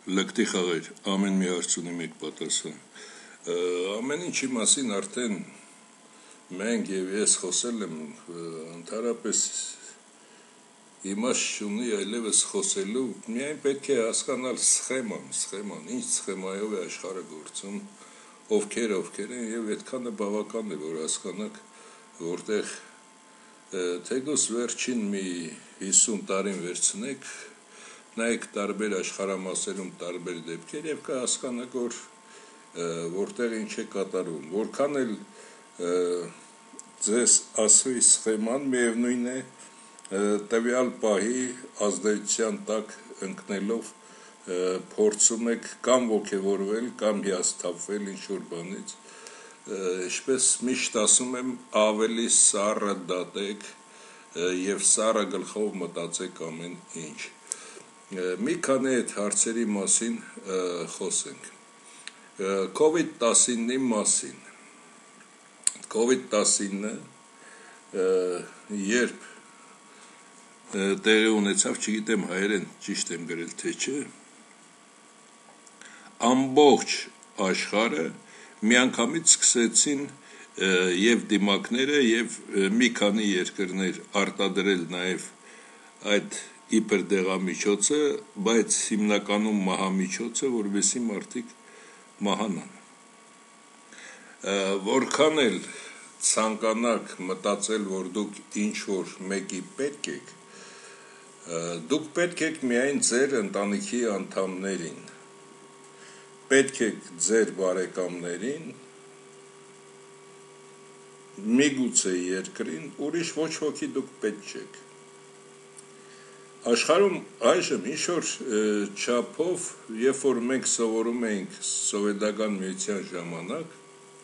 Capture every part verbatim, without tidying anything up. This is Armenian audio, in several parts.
Լկտի խաղեր, ամեն մի հարց ունի մեկ պատասխան։ Ամեն ինչի մասին արդեն մենք եւ ես խոսել եմ, ընդհանրապես իմաստ չունի այլևս խոսելու, միայն պետք է հասկանալ սխեման, սխեման, ինչ սխեմայով է աշխարհը գործում, ովքեր ովքեր են եւ այդքանը բավական է, որ հասկանաք, որտեղ թեկուզ վերջին մի հիսուն տարին վերցնեք, նայեք տարբեր աշխարհամասերում տարբեր դեպքեր եւ կհասկանաք, որ որտեղ ինչ է կատարվում, որքան էլ ձեզ ասվի սխեման, միևնույն է տվյալ պահի ազդեցության տակ ընկնելով փորձում եք կամ ոգևորվել, կամ հիասթափվել ինչ-որ բանից, ինչպես միշտ ասում եմ, ավելի սառը դատեք եւ սառը գլխով մտածեք ամեն ինչ։ Մի քանի այդ հարցերի մասին խոսենք։ Կովիդ տասինի մասին։ Կովիդ տասինը երբ տեղի ունեցավ, չգիտեմ հայերեն ճիշտ եմ գրել թե չէ, ամբողջ աշխարհը միանգամից սկսեցին եւ դիմակները եւ մի քանի երկրներ արտադրել նաեւ այդ իբր դեղամիջոցը, բայց հիմնականում մահամիջոցը, որովհետեւ մարդիկ մահանան։ Որքան էլ ցանկանաք մտածել, որ դուք ինչ որ մեկի պետք եք, դուք պետք եք միայն ձեր ընտանիքի անդամներին, պետք եք ձեր բարեկամներին, միգուցե երկրին, ուրիշ ոչ ոքի դուք պետք չեք։ Աշխարհում այժմ ինչ որ չափով, երբ որ մենք սովորում էինք սովետական միության ժամանակ,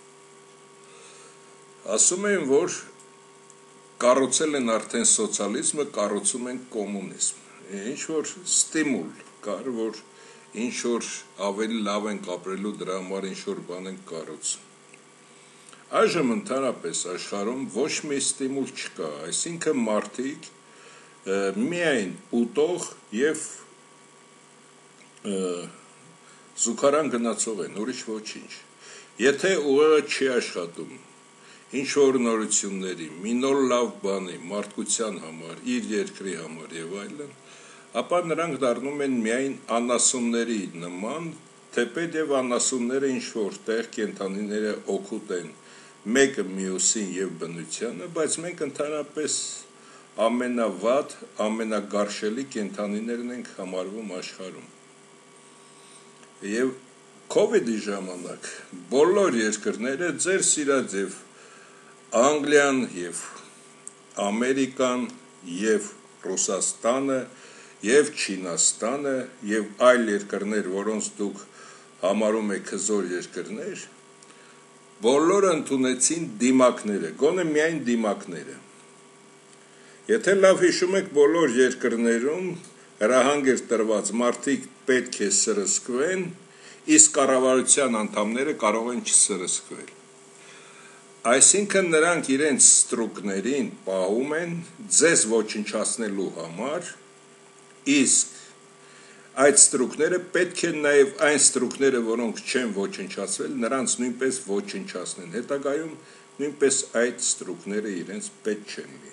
ասում էին, որ կառուցել են արդեն սոցիալիզմը, կառուցում են կոմունիզմ։ Ինչ որ ստիմուլ կար, որ ինչ որ ավելի լավ ենք ապրելու, դրա համար ինչ որ բան են կառուցում։ Այժմ ընդհանրապես աշխարհում ոչ մի ստիմուլ չկա, այսինքն մարդիկ միայն ուտող եւ զուգարան գնացող են, ուրիշ ոչինչ։ Եթե ուղեղը չի աշխատում ինչ որ նորությունների, մի նոր լավ բանի, մարդկության համար, իր երկրի համար եւ այլն, ապա նրանք դառնում են միայն անասունների նման, թեպետ եւ անասունները ինչ որտեղ կենդանիները օգուտ են մեկը մյուսին եւ բնությանը, բայց մենք ընդհանրապես ամենավատ, ամենագարշելի կենդանիներն ենք համարվում աշխարհում։ Եվ Կովիդի ժամանակ բոլոր երկրները ձեր սիրած եւ Անգլիան եւ Ամերիկան եւ Ռուսաստանը եւ Չինաստանը եւ այլ երկրներ, որոնց դուք համարում եք հզոր երկրներ, բոլորը ընդունեցին դիմակները, գոնե միայն դիմակները։ Եթե լավ հիշում եք, բոլոր երկրներում հրահանգ էր տրված, մարդիկ պետք է սրսկվեն, իսկ կառավարության անդամները կարող են չսրսկվել։ Այսինքն նրանք իրենց ստրուկներին պահում են ձեզ ոչնչացնելու համար, իսկ այդ ստրուկները պետք է նաև այն ստրուկները, որոնք չեն ոչնչացվել, նրանց նույնպես ոչնչացնեն։ Հետագայում նույնպես այդ ստրուկները իրենց պետք չեն լինի։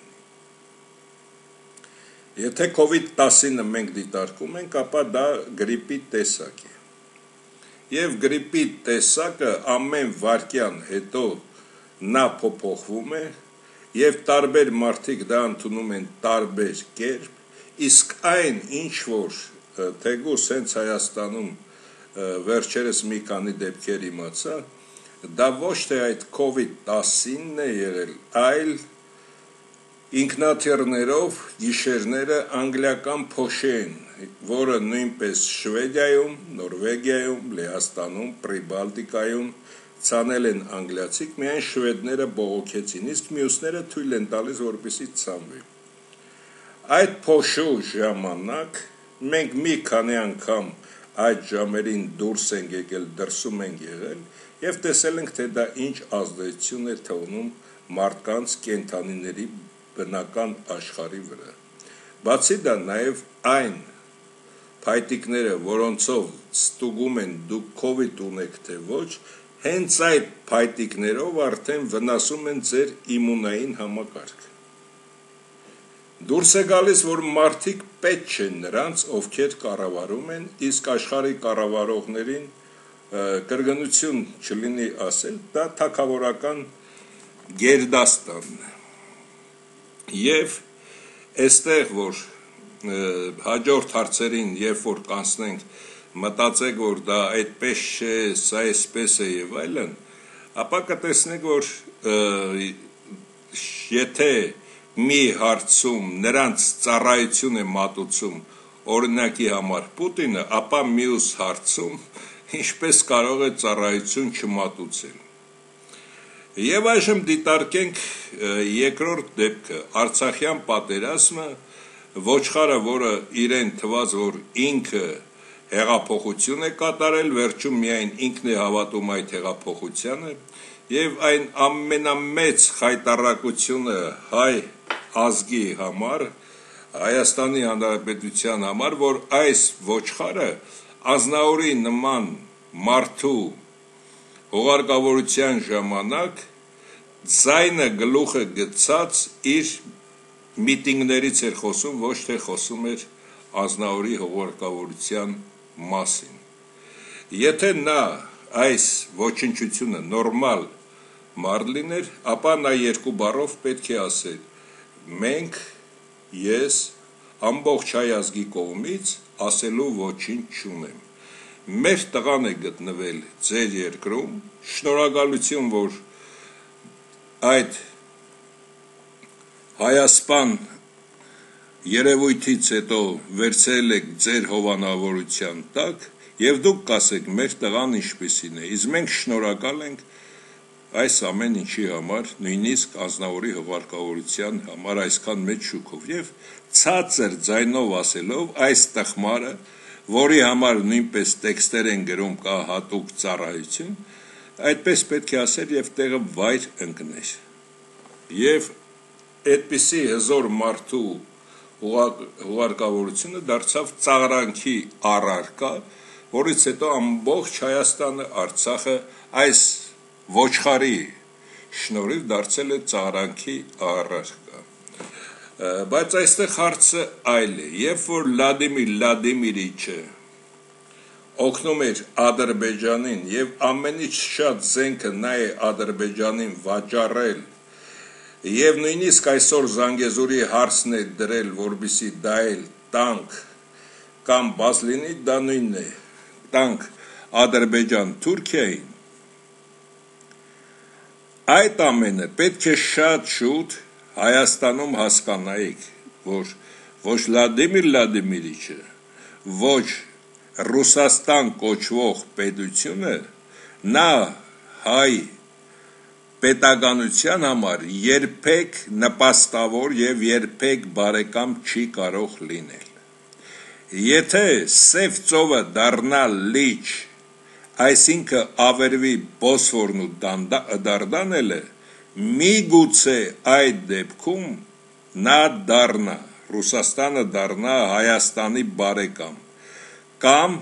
Եթե Կովիդ տասինը մենք դիտարկում ենք, ապա դա գրիպի տեսակ է։ Եվ գրիպի տեսակը ամեն վայրկյան հետո նա փոփոխվում է, եւ տարբեր մարդիկ դա ընդունում են տարբեր կերպ, իսկ այն ինչ որ թեկուզ հենց Հայաստանում վերջերս մի քանի դեպքեր իմացա, դա ոչ թե այդ Կովիդ տասինն է եղել, այլ ինքնաթիռներով գիշերները անգլիական փոշեն, որը նույնպես Շվեդիայում, Նորվեգիայում, Լեհաստանում, Պրիբալտիկայում ցանել են անգլիացիք, միայն շվեդները բողոքեցին, իսկ մյուսները թույլ են տալիս, որպեսզի ցանվի։ Այդ փոշու ժամանակ մենք մի քանի անգամ այդ ժամերին դուրս ենք եկել, դրսում ենք եղել եւ տեսել ենք, թե դա ինչ ազդեցություն է թողնում մարդկանց, կենդանիների բնական աշխարհի վրա։ Բացի դա նաև այն փայտիկները, որոնցով ստուգում են դուք կովիդ ունեք թե ոչ, հենց այդ փայտիկներով արդեն վնասում են ձեր իմունային համակարգը։ Դուրս է գալիս, որ մարդիկ պետք չեն նրանց, ովքեր կառավարում են, իսկ աշխարհի կառավարողներին կրկնություն չլինի ասել, դա թագավորական գերդաստանն է։ Եվ այստեղ, որ հաջորդ հարցերին, երբ որ կանցնենք, մտածեք, որ դա այդպես չէ, սա այսպես է եւ այլն, ապա կտեսնեք, որ եթե մի հարցում նրանց ծառայություն է մատուցում օրինակի համար Պուտինը, ապա մյուս հարցում ինչպես կարող է ծառայություն չմատուցել։ Եվ այժմ դիտարկենք երկրորդ դեպքը, Արցախյան պատերազմը, ոչխարը, որը իրեն թված, որ ինքը հեղափոխություն է կատարել, վերջում միայն ինքն է հավատում այդ հեղափոխությանը, եւ այն ամենամեծ խայտառակությունը հայ ազգի համար, Հայաստանի Հանրապետության համար, որ այս ոչխարը Ազնավուրի նման մարդու հուղարկավորության ժամանակ ձայնը գլուխը գցած իր միտինգներից էր խոսում, ոչ թե խոսում էր Ազնավուրի հուղարկավորության մասին։ Եթե նա այս ոչնչությունը նորմալ մարդ լիներ, ապա նա երկու բառով պետք է ասել. մենք, ես ամբողջ հայ ազգի կողմից ասելու ոչինչ չունեմ։ Մեր տղան է գտնվել ձեր երկրում, շնորհակալություն, որ այդ հայասպան երևույթից հետո վերցրել եք ձեր հովանավորության տակ եւ դուք կասեք մեր տղան ինչպեսին է, իսկ մենք շնորհակալ ենք այս ամեն ինչի համար, նույնիսկ Ազնավուրի հուղարկավորության համար այսքան մեծ շուկով եւ ցածր ձայնով ասելով այս տխմարը, որի համար նույնպես տեքստեր են գրում կա հատուկ ծառայություն, այդպես պետք է ասել եւ տեղը վայր ընկներ։ Եվ այդպիսի հզոր մարդու հուղարկավորությունը դարձավ ծաղրանքի առարկա, որից հետո ամբողջ Հայաստանը, Արցախը այս ոչխարի շնորհիվ դարձել է ծաղրանքի առարկա։ Բայց այստեղ հարցը այլ է, երբ որ Վլադիմիր Վլադիմիրիչը օգնում էր Ադրբեջանին եւ ամենից շատ զենքը նա է Ադրբեջանին վաճառել եւ նույնիսկ այսօր Զանգեզուրի հարցն է դրել, որբիսի դա էլ տանկ կամ բաց լինի, դա նույնն է, տանկ Ադրբեջան Թուրքիային, այդ ամենը պետք է շատ շուտ Հայաստանում հասկանայիք, որ ոչ Վլադիմիր Վլադիմիրիչը, ոչ Ռուսաստան կոչվող պետությունը, նա հայ պետականության համար երբեք նպաստավոր եւ երբեք բարեկամ չի կարող լինել։ Եթե Սև ծովը դառնա լիճ, այսինքն ավերվի Բոսֆորն ու Դարդանելը, միգուցե այդ դեպքում նա դառնա, Ռուսաստանը դառնա Հայաստանի բարեկամ, կամ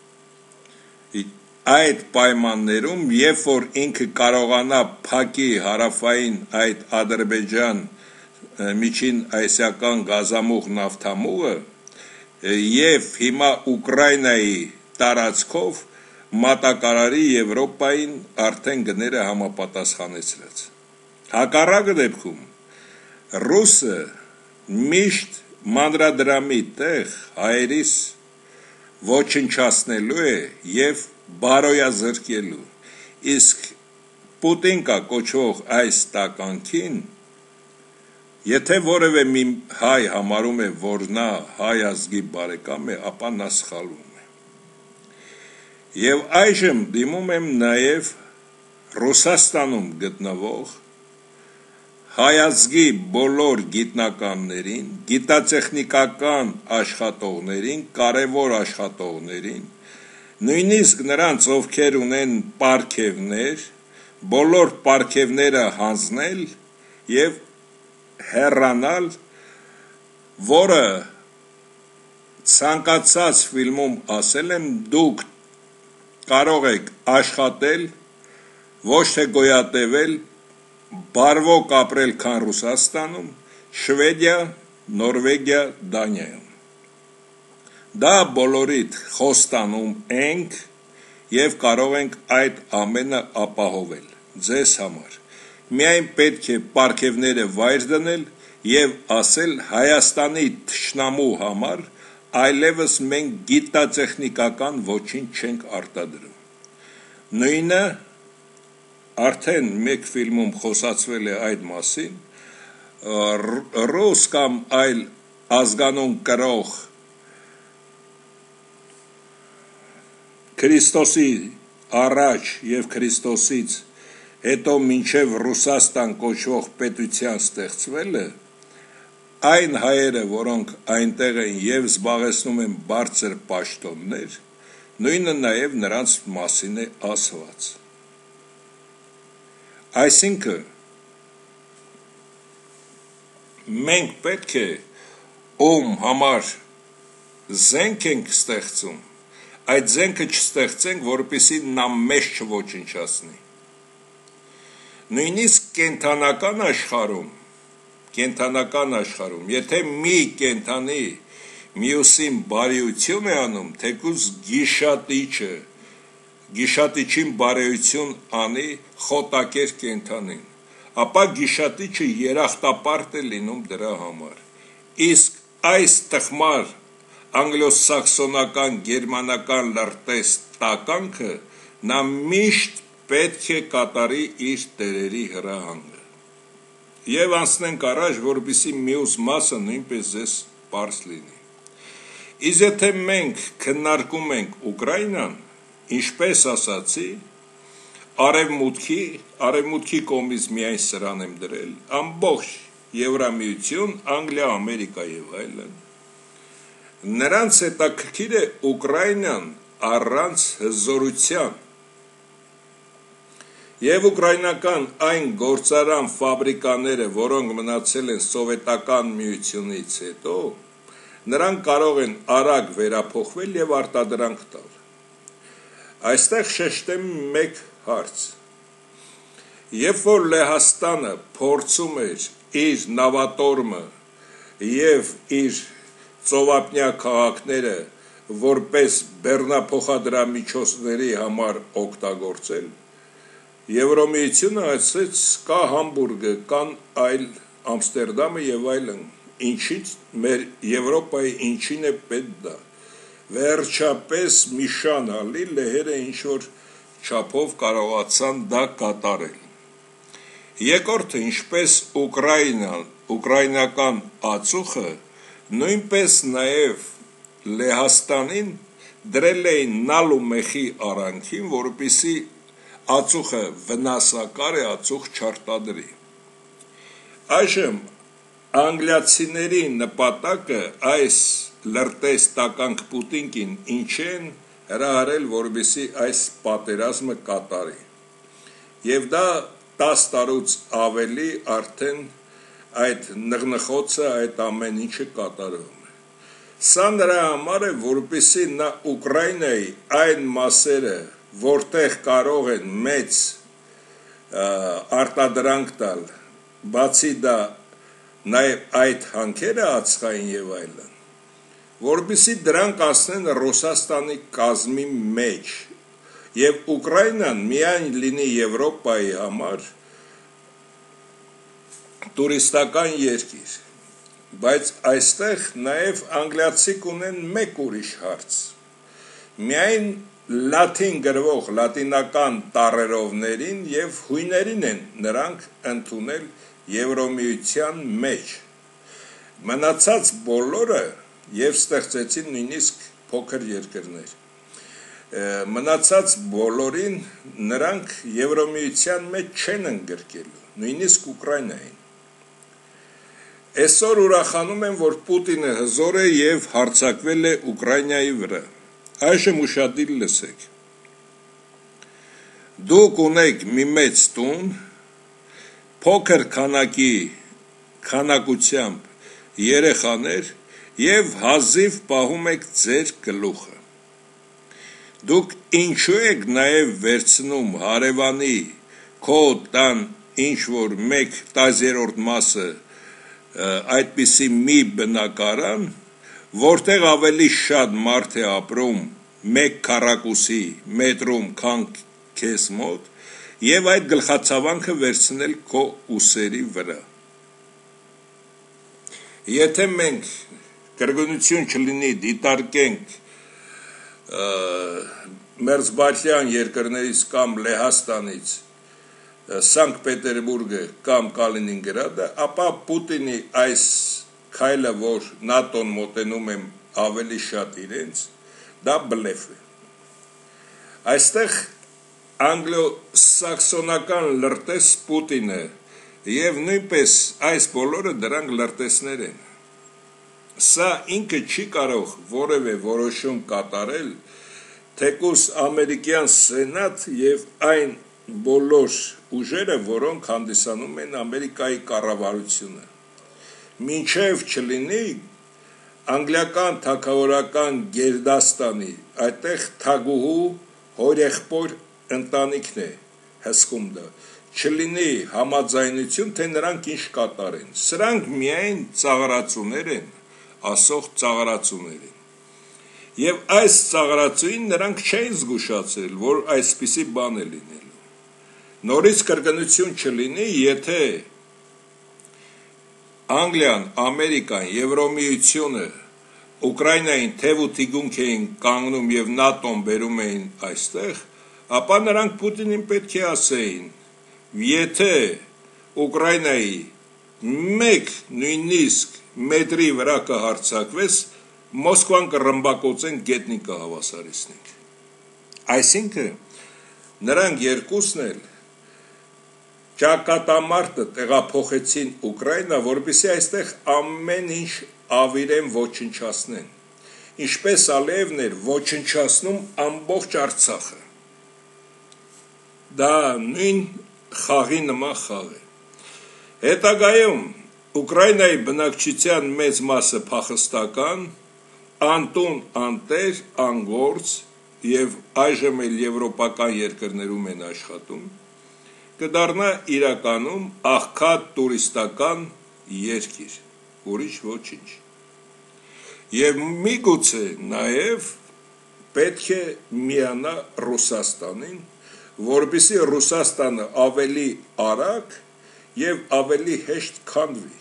այդ պայմաններում, երբ որ ինքը կարողանա փակի հարավային այդ Ադրբեջան միջին ասիական գազամուղ նավթամուղը եւ հիմա Ուկրաինայի տարածքով մատակարարի Եվրոպային արդեն գները համապատասխանեցրած։ Հակառակ դեպքում ռուսը միշտ մանրադրամի տեղ հայերիս ոչնչացնելու է եւ բարոյազրկելու, իսկ Պուտինկա կոչվող այս տականքին, եթե որևէ մի հայ համարում է, որ նա հայ ազգի բարեկամ է, ապա նա սխալվում է։ Եվ այժմ դիմում եմ նաեւ Ռուսաստանում գտնվող հայ ազգի բոլոր գիտնականներին, գիտատեխնիկական աշխատողներին, կարևոր աշխատողներին, նույնիսկ նրանց, ովքեր ունեն պարգևներ, բոլոր պարգևները հանձնել եւ հեռանալ, որը ցանկացած ֆիլմում ասել եմ, դուք կարող եք աշխատել, ոչ թե գոյատևել, բարվոք ապրել քան Ռուսաստանում, Շվեդիա, Նորվեգիա, Դանիայում։ Դա բոլորիդ խոստանում ենք եւ կարող ենք այդ ամենը ապահովել ձեզ համար։ Միայն պետք է պարգևները վայր դնել եւ ասել Հայաստանի թշնամու համար այլևս մենք գիտատեխնիկական ոչինչ չենք արտադրում։ Նույնը արդեն մեկ ֆիլմում խոսացվել է այդ մասին, ռուս կամ այլ ազգանուն կրող Քրիստոսի առաջ եւ Քրիստոսից հետո մինչև Ռուսաստան կոչվող պետության ստեղծվելը, այն հայերը, որոնք այնտեղ են եւ զբաղեցնում են բարձր պաշտոններ, նույնը նաեւ նրանց մասին է ասված։ Այսինքն մենք պետք է ում համար զենք ենք ստեղծում, այդ զենքը չստեղծենք, որպեսզի նա մեզ չոչնչացնի։ Նույնիսկ կենթանական աշխարհում, կենթանական աշխարհում, եթե մի կենթանի մյուսին բարիություն է անում, թեկուզ գիշատիչը, գիշատիչին բարեություն անի խոտակեր կենթանին, ապա գիշատիչը երախտապարտ է լինում դրա համար։ Իսկ այս տխմար անգլոսաքսոնական, գերմանական լրտես տականքը նա միշտ պետք է կատարի իր տերերի հրահանգը։ Եվ անցնենք առաջ, որպեսզի մյուս մասը նույնպես ձեզ պարզ լինի։ Իսկ եթե մենք քննարկում ենք Ուկրաինան, ինչպես ասացի, արևմուտքի, արևմուտքի կողմից միայն սրան եմ դրել, ամբողջ Եվրամիություն, Անգլիա, Ամերիկա եւ այլն, նրանց հետաքրքիր է Ուկրաինան առանց հզորության եւ ուկրաինական այն գործարան ֆաբրիկաները, որոնք մնացել են սովետական միությունից հետո, նրանք կարող են արագ վերափոխվել եւ արտադրանք տալ։ Այստեղ շեշտեմ մեկ հարց։ Երբ որ Լեհաստանը փորձում էր իր նավատորմը եւ իր ծովափնյա քաղաքները որպես բեռնափոխադրամիջոցների համար օգտագործել, Եվրամիությունը ասաց կա Համբուրգը, կան այլ Ամստերդամը եւ այլն, ինչից մեր Եվրոպայի ինչին է պետք դա։ Վերջապես մի շան ալի լեհերը ինչ որ չափով կարողացան դա կատարել։ Երկրորդը, ինչպես Ուկրաինան, ուկրաինական ածուխը նույնպես նաև Լեհաստանին դրել էին նալու մեխի արանքին, որպեսզի ածուխը վնասակար է, ածուխ չարտադրի։ Այժմ անգլիացիների նպատակը այս լրտես տականք Պուտինկին ինչ են հրահարել, որպեսզի այս պատերազմը կատարի։ Եվ դա տաս տարուց ավելի արդեն այդ նղնխոցը, այդ ամեն ինչը կատարվում է։ Սա նրա համար է, որպեսզի նա Ուկրաինայի այն մասերը, որտեղ կարող են մեծ արտադրանք տալ, բացի դա նաև այդ հանքերը ածխային եւ այլն, որպեսզի դրանք ասնեն Ռուսաստանի կազմի մեջ եւ Ուկրաինան միայն լինի Եվրոպայի համար տուրիստական երկիր, բայց այստեղ նաև անգլիացիք ունեն մեկ ուրիշ հարց։ Միայն լատին գրվող լատինական տառերովներին եւ հույներին են նրանք ընդունել Եվրոմիության մեջ։ Մնացած բոլորը եւ ստեղծեցին նույնիսկ փոքր երկրներ։ Մնացած բոլորին նրանք Եվրոմիության մեջ չեն ընդգրկելու, նույնիսկ Ուկրաինային։ Այսօր ուրախանում եմ, որ Պուտինը հզոր է եւ հարձակվել է Ուկրաինայի վրա։ Այժմ ուշադիր լսեք։ Դուք ունեք մի մեծ տուն, փոքր քանակի քանակությամբ երեխաներ եւ հազիվ պահում եք ձեր գլուխը։ Դուք ինչու եք նաեւ վերցնում հարևանի քո տան ինչ որ մեկ տասներորդ մասը այդպիսի մի բնակարան, որտեղ ավելի շատ մարդ է ապրում մեկ քառակուսի մետրում, քան քեզ մոտ, եւ այդ գլխացավանքը վերցնել քո ուսերի վրա։ Եթե մենք կրկնություն չլինի դիտարկենք մերձբալթյան երկրներից կամ Լեհաստանից Սանկտ Պետերբուրգը կամ Կալինինգրադը, ապա Պուտինի այս քայլը, որ նատոն մոտենում է ավելի շատ իրենց, դա բլեֆ է։ Այստեղ անգլո-սաքսոնական լրտես Պուտինը եւ նույնպես այս բոլորը դրանք լրտեսներ են։ Սա ինքը չի կարող որևէ որոշում կատարել, թեկուզ ամերիկյան սենատ եւ այն բոլոր ուժերը, որոնք հանդիսանում են Ամերիկայի կառավարությունը։ Մինչև չլինի անգլիական թագավորական գերդաստանի, այդտեղ թագուհու հորեղբոր ընտանիքն է հսկում դա, չլինի համաձայնություն, թե նրանք ինչ կատարեն։ Սրանք միայն ծաղրացուներ են, ասող ծաղրացուներ են։ Եվ այս ծաղրացուին նրանք չէին զգուշացրել, որ այսպիսի բան է լինելու։ Նորից կրկնություն չլինի, եթե Անգլիան, Ամերիկան, Եվրոմիությունը Ուկրաինային թև ու թիգունք էին կանգնում եւ նատոն բերում էին այստեղ, ապա նրանք Պուտինին պետք է ասեին, եթե Ուկրաինայի մեկ նույնիսկ մետրի վրա կհարձակվես, Մոսկվան կռմբակոծեն, գետնին կհավասարեցնենք։ Այսինքն նրանք երկուսն էլ ճակատամարտը տեղափոխեցին Ուկրաինա, որպեսզի այստեղ ամեն ինչ ավիրեն, ոչնչացնեն, ինչպես Ալիևն էր ոչնչացնում ամբողջ Արցախը։ Դա նույն խաղի նման խաղ է։ Հետագայում Ուկրաինայի բնակչության մեծ մասը փախստական, անտուն, անտեր, անգործ եւ այժմ էլ եվրոպական երկրներում են աշխատում, կդառնա իրականում աղքատ տուրիստական երկիր, ուրիշ ոչինչ։ Եվ միգուցե նաև պետք է միանա Ռուսաստանին, որպեսզի Ռուսաստանը ավելի արագ եւ ավելի հեշտ քանդվի։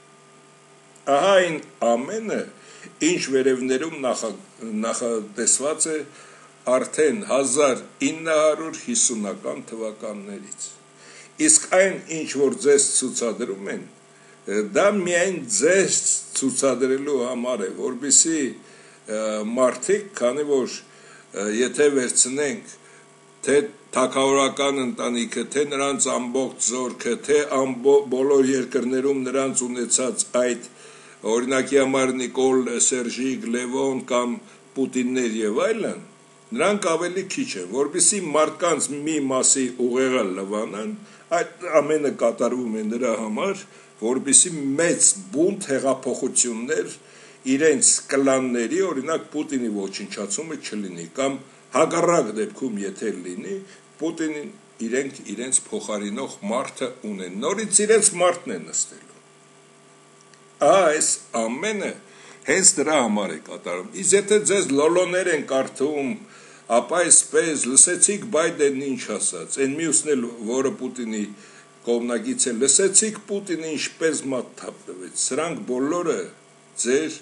Ահա այն ամենը, ինչ վերևներում նախատեսված է արդեն հազար ինը հարյուր հիսունական թվականներից։ Իսկ այն, ինչ որ ձեզ ցուցադրում են, դա միայն ձեզ ցուցադրելու համար է, որպեսզի մարդիկ, քանի որ եթե վերցնենք թե թագավորական ընտանիքը, թե նրանց ամբողջ զորքը, թե բոլոր երկրներում նրանց ունեցած այդ օրինակի համար Նիկոլ, Սերժիկ, Լևոն կամ Պուտիններ եւ այլն, նրանք ավելի քիչ են, որպեսզի մարդկանց մի մասի ուղեղը լվանան, այդ ամենը կատարվում է նրա համար, որպեսզի մեծ բունտ հեղափոխություններ իրենց կլանների, օրինակ Պուտինի ոչնչացումը չլինի, կամ հակառակ դեպքում եթե լինի, Պուտինին իրենք իրենց փոխարինող մարդը ունեն, նորից իրենց մարդն է նստելու։ Այս ամենը հենց դրա համար է կատարում։ Իսկ եթե ձեզ լոլոներ են կարդում, ապա այսպես լսեցիք Բայդենն ինչ ասաց, այն մյուսն էլ, որը Պուտինի կողմնակից է, լսեցիք Պուտինը ինչպես մատ թափ տվեց։ Սրանք բոլորը ձեր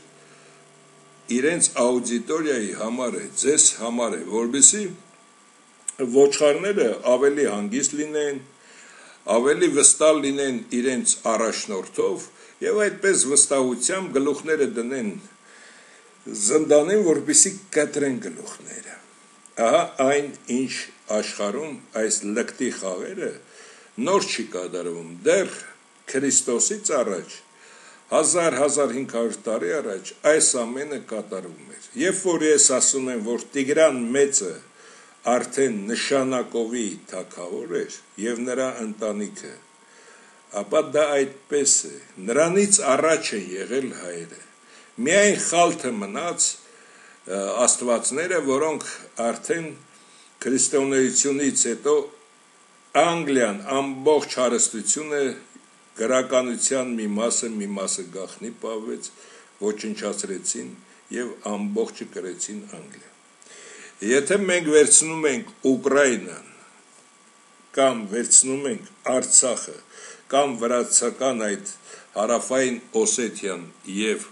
իրենց աուդիտորիայի համար է, ձեզ համար է, որպեսզի ոչխարները ավելի հանգիստ լինեն, ավելի վստահ լինեն իրենց առաջնորդով եւ այդպես վստահությամբ գլուխները դնեն զնդանին, որպեսզի կտրեն գլուխները։ Ահա այն, ինչ աշխարհում այս լկտի խաղերը նոր չի կատարվում, դեռ Քրիստոսից առաջ հազար հազար հինգ հարյուր տարի առաջ այս ամենը կատարվում էր։ Երբ որ ես ասում եմ, որ Տիգրան մեծը արդեն նշանակովի թագավոր էր եւ նրա ընտանիքը, ապա դա այդպես է։ Նրանից առաջ են եղել հայերը։ Միայն խալթը մնաց աստվածները, որոնք արդեն քրիստոնեությունից հետո Անգլիան ամբողջ հարստությունը գրականության մի մասը մի մասը գաղտնի պահվեց, ոչնչացրեցին եւ ամբողջը կրեցին Անգլիա։ Եթե մենք վերցնում ենք Ուկրաինան կամ վերցնում ենք Արցախը կամ վրացական այդ հարավային Օսեթիան եւ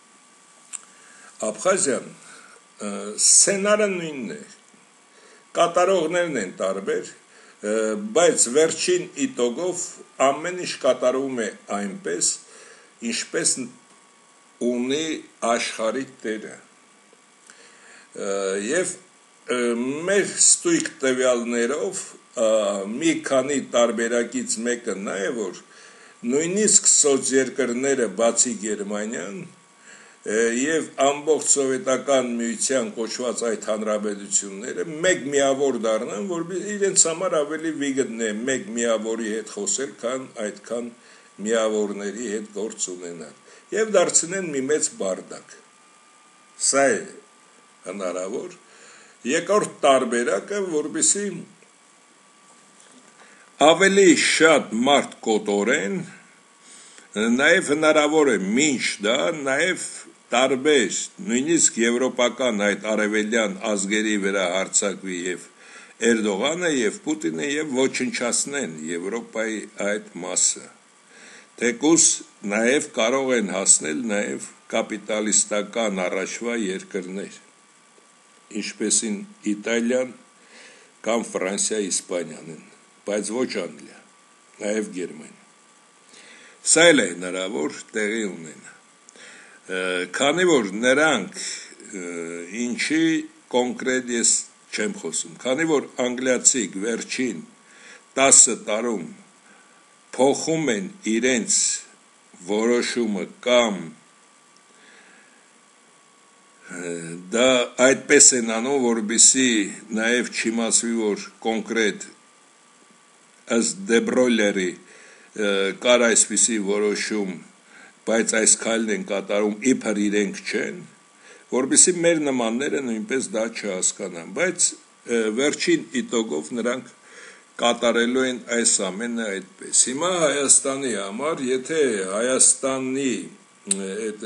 Աբխազիան, սցենարը նույնն է, կատարողներն են տարբեր, բայց վերջին իտոգով ամեն ինչ կատարվում է այնպես, ինչպես ունի աշխարհի տերը։ Եվ մեր ստույգ տվյալներով մի քանի տարբերակից մեկը նա է, որ նույնիսկ սոցերկրները բացի Գերմանիան եւ ամբողջ սովետական միության կոչված այդ հանրապետությունները մեկ միավոր դառնան, որ իրենց համար ավելի վիգն է մեկ միավորի հետ խոսել, քան այդքան միավորների հետ գործ ունենալ եւ դարձնեն մի մեծ բարդակ։ Սա է հնարավոր։ Երկրորդ տարբերակը, որպեսզի ավելի շատ մարդ կոտորեն, նաեւ հնարավոր է մինչ դա նաեւ տարբեր, նույնիսկ եվրոպական այդ արևելյան ազգերի վրա հարձակվի եւ Էրդողանը եւ Պուտինը եւ ոչնչացնեն Եվրոպայի այդ մասը։ Թեկուզ նաեւ կարող են հասնել նաեւ կապիտալիստական առաջվա երկրներ, ինչպեսին Իտալիան կամ Ֆրանսիա, Իսպանիան են, բայց ոչ Անգլիա, նաեւ Գերմանիա։ Սա էլ է հնարավոր տեղի ունենա։ Քանի որ նրանք ինչի կոնկրետ ես չեմ խոսում, քանի որ անգլիացիք վերջին տասը տարում փոխում են իրենց որոշումը կամ դա այդպես են անում, որպեսզի նաև չիմացվի, որ կոնկրետ ըստ Դեբրոյլերի կար այսպիսի որոշում, բայց այս քայլն են կատարում իբր իրենք չեն, որպեսզի մեր նմանները նույնպես դա չհասկանան, բայց վերջին իտոգով նրանք կատարելու են այս ամենը այդպես։ Հիմա Հայաստանի համար, եթե Հայաստանի այդ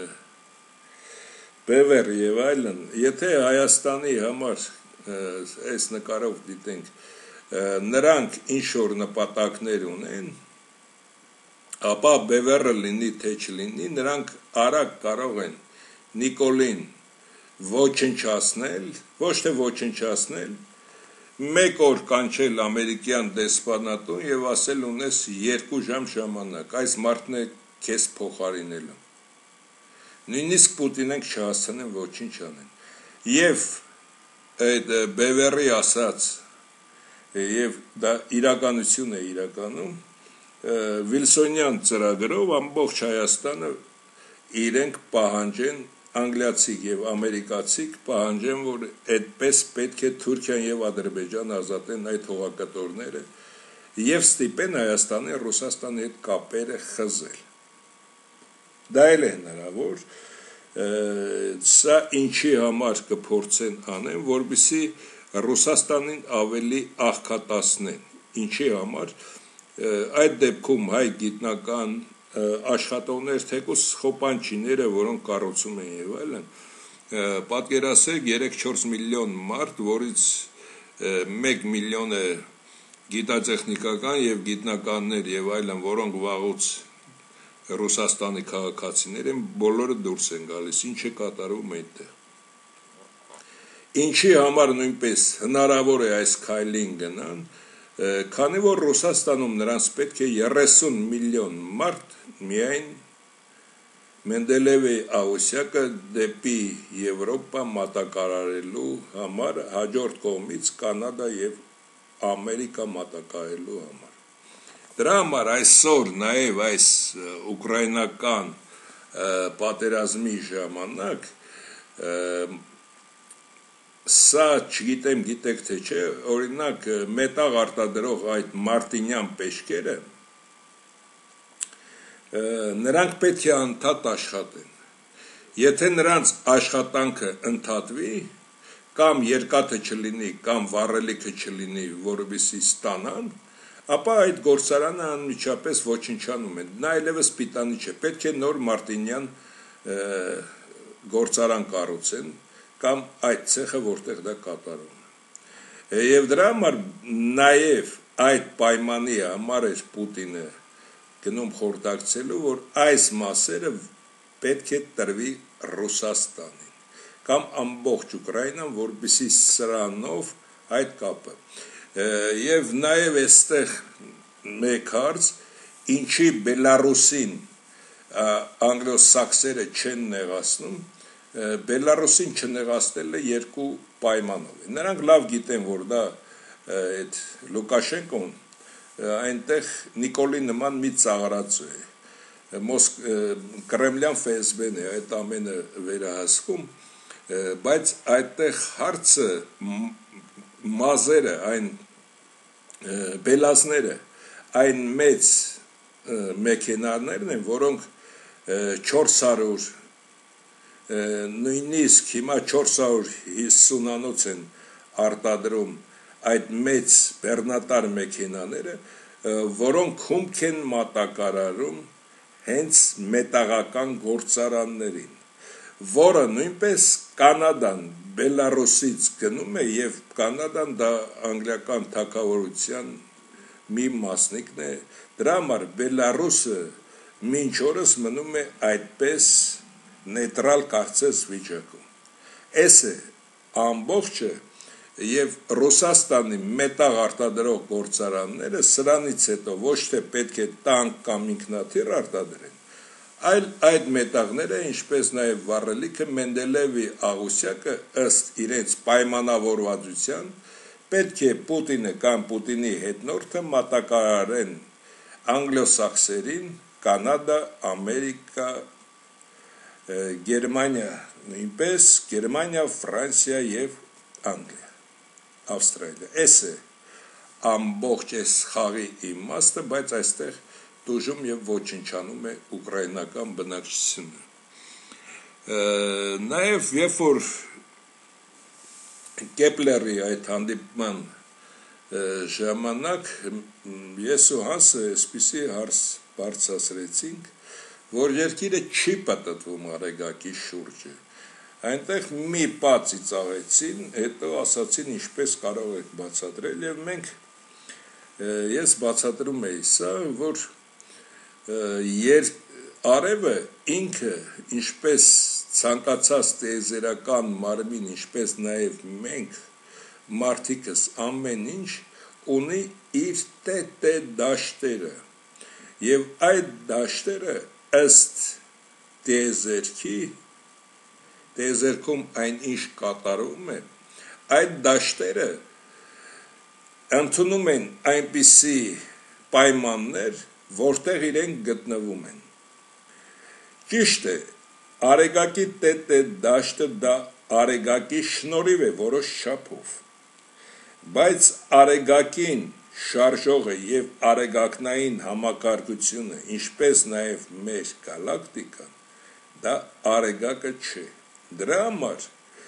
բևեր եւ այլն, եթե Հայաստանի համար այս նկարով դիտենք, նրանք ինչ որ նպատակներ ունեն, ապա բևերը լինի թե չլինի, նրանք արագ կարող են Նիկոլին ոչնչացնել, ոչ թե ոչնչացնել, մեկ օր կանչել ամերիկյան դեսպանատուն եւ ասել ունես երկու ժամ ժամանակ, այս մարդն է քեզ փոխարինելու։ Նույնիսկ Պուտինեն չհասցնեն ոչինչ անեն։ Եվ այդ բևերի ասած եւ դա իրականություն է իրականում Վիլսոնյան ծրագրով ամբողջ Հայաստանը իրենք պահանջեն, անգլիացիք եւ ամերիկացիք պահանջեն, որ այդպես պետք է Թուրքիան եւ Ադրբեջանը ազատեն այդ հողակտորները եւ ստիպեն Հայաստանը Ռուսաստանի հետ կապերը խզել։ Դա էլ է հնարավոր, սա ինչի համար կփորձեն անեն, որպեսզի Ռուսաստանին ավելի աղքատացնեն, ինչի համար այդ դեպքում հայ գիտնական աշխատողներ, թեկուզ խոպանչիները, որոնք կառուցում են եւ այլն, պատկերացրեք երեք-չորս միլիոն մարդ, որից մեկ միլիոնը գիտատեխնիկական եւ գիտնականներ եւ այլն, որոնք վաղուց Ռուսաստանի քաղաքացիներ են, բոլորը դուրս են գալիս, ինչ է կատարվում այդտեղ։ Ինչի համար նույնպես հնարավոր է այս քայլին գնան, քանի որ Ռուսաստանում նրանց պետք է երեսուն միլիոն մարդ միայն Մենդելևի աղյուսակը դեպի Եվրոպա մատակարարելու համար, հաջորդ կողմից Կանադա եւ Ամերիկա մատակարարելու համար։ Դրա համար այսօր նաեւ այս ուկրաինական պատերազմի ժամանակ սա չգիտեմ, գիտեք թե չէ, օրինակ մետաղ արտադրող այդ մարտինյան պեշկերը նրանք պետք է անդադ աշխատեն Եթե նրանց աշխատանքը ընդհատվի, կամ երկաթը չլինի, կամ վառելիքը չլինի, որովհետեւ ստանան, ապա այդ գործարանը անմիջապես ոչնչանում է։ Նա այլևս պիտանի չէ, պետք է նոր Մարտինյան գործարան կառուցեն, կամ այդ ցեխը, որտեղ դա կատարում է։ Եվ դրա համար նաև այդ պայմանի համար էր Պուտինը գնում խորհրդակցելու, որ այս մասերը պետք է տրվի Ռուսաստանին կամ ամբողջ Ուկրաինան, որպեսզի սրանով այդ կապը։ Եվ նաև այստեղ մեկ հարց, ինչի Բելարուսին անգլոսաքսերը չեն նեղացնում, Բելարուսին չնեղացնելը երկու պայմանով է։ Նրանք լավ գիտեն, որ դա այդ Լուկաշենկոն այնտեղ Նիկոլի նման մի ծաղրածու է։ Կրեմլյան Ֆ S B-ն է այդ ամենը վերահսկում, բայց այդտեղ հարցը մազերը, այն բելազները, այն մեծ մեքենաներն են, որոնք չորս հարյուր նույնիսկ հիմա չորս հարյուր հիսունանոց են արտադրում այդ մեծ բեռնատար մեքենաները, որոնք հումք են մատակարարում հենց մետաղական գործարաններին, որը նույնպես Կանադան Բելարուսից գնում է, եւ Կանադան դա անգլիական թագավորության մի մասնիկն է, դրա համար Բելարուսը մինչ օրս մնում է այդպես նեյտրալ կարծես վիճակում։ Էս է ամբողջը, եւ Ռուսաստանի մետաղ արտադրող գործարանները սրանից հետո ոչ թե պետք է տանկ կամ ինքնաթիռ արտադրեն, այլ այդ մետաղները, ինչպես նաև վառելիքը, Մենդելեևի աղյուսակը ըստ իրենց պայմանավորվածության պետք է Պուտինը կամ Պուտինի հետնորդը մատակարարեն անգլոսաքսերին, Կանադա, Ամերիկա, Գերմանիա, նույնպես Գերմանիա, Ֆրանսիա եւ Անգլիա, Ավստրալիա։ Էս է ամբողջ այս խաղի իմաստը, բայց այստեղ դժում եւ ոչնչանում է ուկրաինական բնակչությունը։ Նաեւ երբ որ Կեպլերի այդ հանդիպման ժամանակ ես ու Հանսը այսպիսի հարց բարձրացրեցինք, որ երկիրը չի պատտվում արեգակի շուրջը։ Այնտեղ մի պա ծիծաղեցին, հետո ասացին ինչպես կարող եք բացատրել, եւ մենք ես բացատրում էի սա, որ եր արևը ինքը ինչպես ցանկացած տիեզերական մարմին, ինչպես նաեւ մենք մարդիկս ամեն ինչ ունի իր տետե դաշտերը, եւ այդ դաշտերը ըստ տիեզերքի տիեզերքում այն ինչ կատարում է, այդ դաշտերը ընդունում են այնպիսի պայմաններ, որտեղ իրենք գտնվում են։ Ճիշտ է, արեգակի տետե դաշտը դա արեգակի շնորհիվ է որոշ չափով, բայց արեգակին շարժողը եւ արեգակնային համակարգությունը, ինչպես նաեւ մեր գալակտիկան, դա արեգակը չէ։ Դրա համար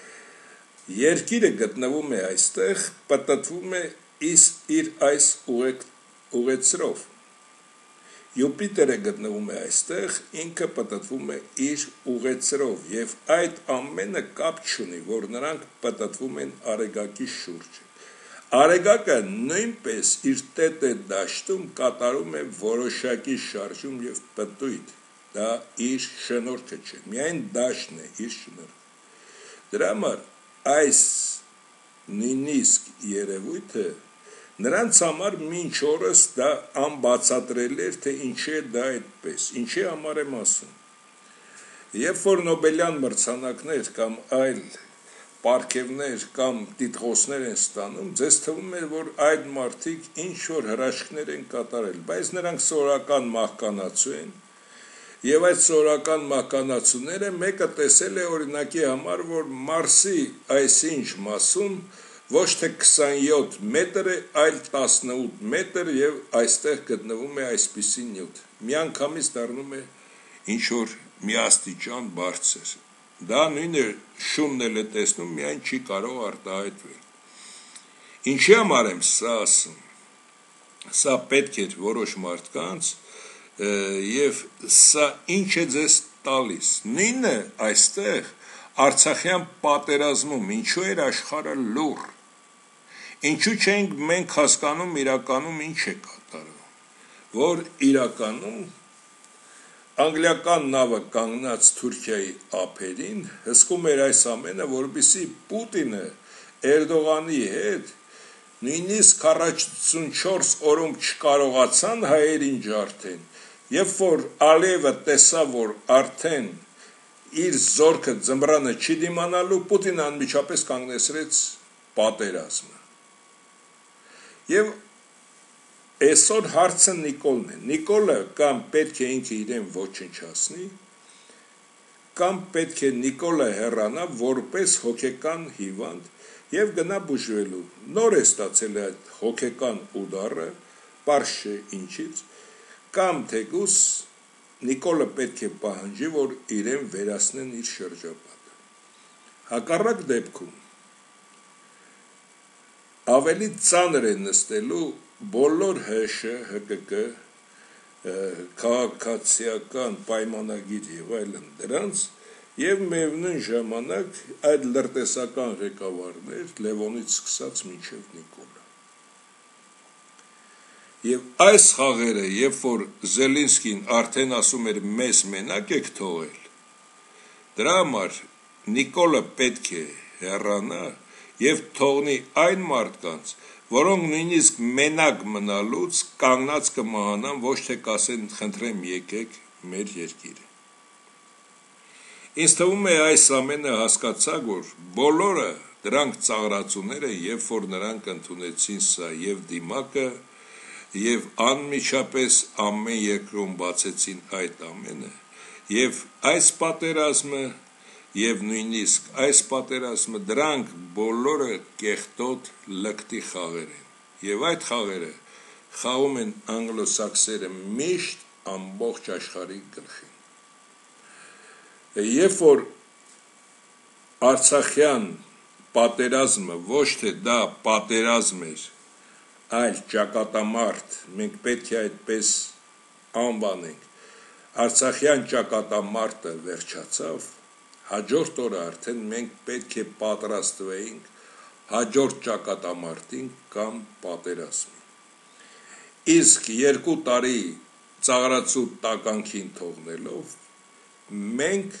երկիրը գտնվում է այստեղ, պատտվում է իր այս ուղեցրով։ Յուպիտերը գտնվում է այստեղ, ինքը պատտվում է իր ուղեցրով, եւ այդ ամենը կապ չունի, որ նրանք պատտվում են արեգակի շուրջը։ Արեգակը նույնպես իր տետե դաշտում կատարում է որոշակի շարժում եւ պտույտ, դա իր շնորհքը չէ, միայն դաշտն է իր շնորհքը։ Դրա համար այս նույնիսկ երևույթը նրանց համար մինչ օրս դա անբացատրելի էր, թե ինչի է դա այդպես, ինչի համար եմ ասում։ Երբ որ Նոբելյան մրցանակներ կամ այլ պարգևներ կամ տիտղոսներ են ստանում, ձեզ թվում է, որ այդ մարդիկ ինչ որ հրաշքներ են կատարել, բայց նրանք սովորական մահկանացու են, եւ այդ սովորական մահկանացուները մեկը տեսել է օրինակի համար, որ Մարսի այսինչ մասում ոչ թե քսանյոթ մետր է, այլ տասնութ մետր եւ այստեղ գտնվում է այսպիսի նյութ։ Միանգամից դառնում է ինչ որ մի աստիճան բարձր։ Դա նույնը շունն էլ է տեսնում, միայն չի կարող արտահայտվել։ Ինչի համար եմ սա ասում։ Սա պետք է որոշ մարդկանց եւ սա ինչ է ձեզ տալիս։ Նույնը այստեղ Արցախյան պատերազմում ինչու էր աշխարհը լուռ։ Ինչու չենք մենք հասկանում իրականում ինչ է կատարվում, որ իրականում անգլիական նավը կանգնած Թուրքիայի ափերին հսկում էր այս ամենը, որպեսզի Պուտինը Էրդողանի հետ նույնիսկ քառասունչորս օրում չկարողացան հայերին ջարդեն, երբ որ Ալիևը տեսավ, որ արդեն իր զորքը ձմռանը չի դիմանալու, Պուտինը անմիջապես կանգնեցրեց պատերազմը։ Եվ այսօր հարցը Նիկոլն է։ Նիկոլը կամ պետք է ինքը իրեն ոչնչացնի, կամ պետք է Նիկոլը հեռանա որպես հոգեկան հիվանդ եւ գնա բուժվելու։ Նոր է ստացել այդ հոգեկան ուդարը, պարզ չէ ինչից, կամ թեկուս Նիկոլը պետք է պահանջի, որ իրեն վերացնեն իր շրջապատը։ Հակառակ դեպքում ավելի ծանր է նստելու բոլոր ՀՇ, ՀԿԿ, քաղաքացիական պայմանագիր եւ այլն դրանց եւ միևնույն ժամանակ այդ լրտեսական ղեկավարներ Լևոնից սկսած մինչեւ Նիկոլը։ Եվ այս խաղերը, երբ որ Զելինսկին արդեն ասում էր մեզ մենակ եք թողել, դրա համար Նիկոլը պետք է հեռանա եւ թողնի այն մարդկանց, որոնք նույնիսկ մենակ մնալուց կանգնած կմահանան, ոչ թե կասեն խնդրեմ եկեք մեր երկիրը։ Ինձ թվում է այս ամենը հասկացա, որ բոլորը դրանք ծաղրացուները, երբ որ նրանք ընդունեցին սա եւ դիմակը եւ անմիջապես ամեն երկրում բացեցին այդ ամենը եւ այս պատերազմը եւ նույնիսկ այս պատերազմը դրանք բոլորը կեղտոտ լկտի խաղեր են եւ այդ խաղերը խաղում են անգլոսաքսերը միշտ ամբողջ աշխարհի գլխին։ Երբ որ Արցախյան պատերազմը ոչ թե դա պատերազմ էր, այլ ճակատամարտ, մենք պետք է այդպես անվանենք, Արցախյան ճակատամարտը վերջացավ, հաջորդ օրը արդեն մենք պետք է պատրաստվեինք հաջորդ ճակատամարտին կամ պատերազմին։ Իսկ երկու տարի ծաղրացու տականքին թողնելով մենք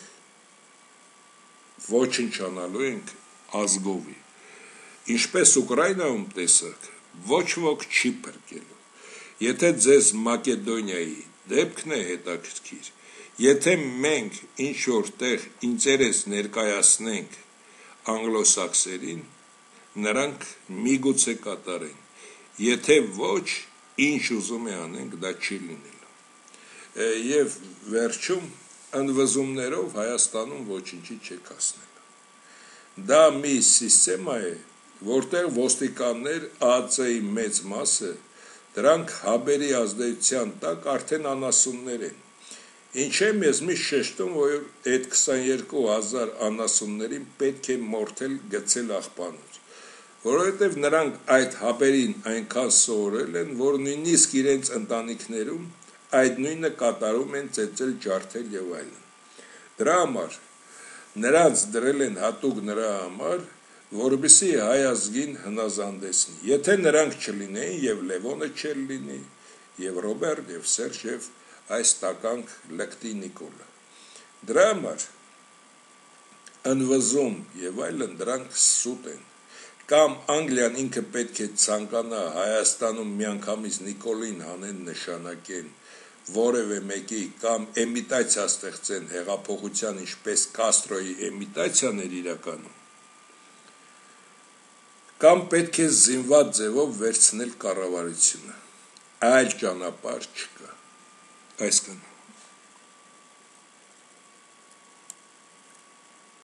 ոչնչանալու ենք ազգովի։ Ինչպես Ուկրաինայում տեսակ, ոչ ոք չի փրկելու։ Եթե ձեզ Մակեդոնիայի դեպքն է հետաքրքիր, եթե մենք ինչ որտեղ ինտերես ներկայացնենք անգլոսաքսերին, նրանք միգուցե կատարեն, եթե ոչ, ինչ ուզում է անենք, դա չի լինելու։ Եվ վերջում ընդվզումներով Հայաստանում ոչինչի չեք հասնելու։ Դա մի սիստեմա է, որտեղ ոստիկաններ ԱԱԾ-ի մեծ մասը դրանք հաբերի ազդեցության տակ արդեն անասուններ են։ Ինչ եմ ես միշտ շեշտում, որ այդ քսաներկու հազար անասուններին պետք է մորթել գցել աղբանուց, որովհետև նրանք այդ հաբերին այնքան սովորել են, որ նույնիսկ իրենց ընտանիքներում այդ նույնը կատարում են ծեծել, ջարդել եւ այլն։ Դրա համար նրանց դրել են հատուկ նրա համար, որպեսզի հայ ազգին հնազանդեցնի։ Եթե նրանք չլինեին եւ Լևոնը չէր լինի, եւ Ռոբերտ եւ Սերժ եւ այս տականք լկտի Նիկոլը։ Դրա համար ընվզում եւ այլն դրանք սուտ են։ Կամ Անգլիան ինքը պետք է ցանկանա Հայաստանում միանգամից Նիկոլին հանեն նշանակեն որևէ մեկի կամ էմիտացիա ստեղծեն հեղափոխության, ինչպես Կաստրոյի էմիտացիան էր իրականում, կամ պետք է զինված ձևով վերցնել կառավարությունը։ Այլ ճանապարհ չկա։ Այսքան